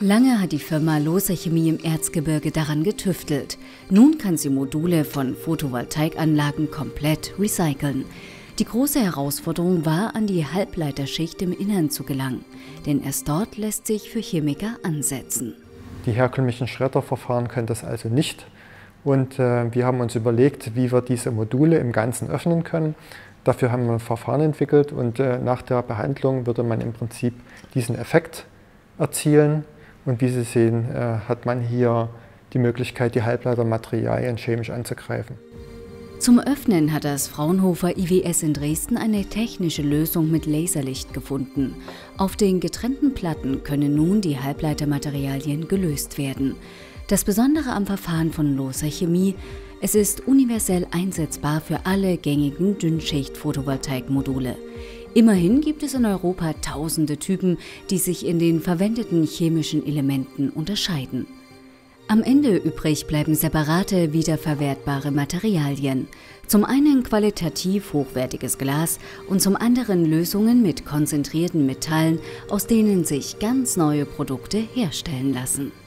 Lange hat die Firma Loser Chemie im Erzgebirge daran getüftelt. Nun kann sie Module von Photovoltaikanlagen komplett recyceln. Die große Herausforderung war, an die Halbleiterschicht im Innern zu gelangen, denn erst dort lässt sich für Chemiker ansetzen. Die herkömmlichen Schredderverfahren können das also nicht. Und wir haben uns überlegt, wie wir diese Module im Ganzen öffnen können. Dafür haben wir ein Verfahren entwickelt und nach der Behandlung würde man im Prinzip diesen Effekt erzielen. Und wie Sie sehen, hat man hier die Möglichkeit, die Halbleitermaterialien chemisch anzugreifen. Zum Öffnen hat das Fraunhofer IWS in Dresden eine technische Lösung mit Laserlicht gefunden. Auf den getrennten Platten können nun die Halbleitermaterialien gelöst werden. Das Besondere am Verfahren von Loser Chemie: es ist universell einsetzbar für alle gängigen Dünnschicht-Photovoltaikmodule. Immerhin gibt es in Europa tausende Typen, die sich in den verwendeten chemischen Elementen unterscheiden. Am Ende übrig bleiben separate, wiederverwertbare Materialien. Zum einen qualitativ hochwertiges Glas und zum anderen Lösungen mit konzentrierten Metallen, aus denen sich ganz neue Produkte herstellen lassen.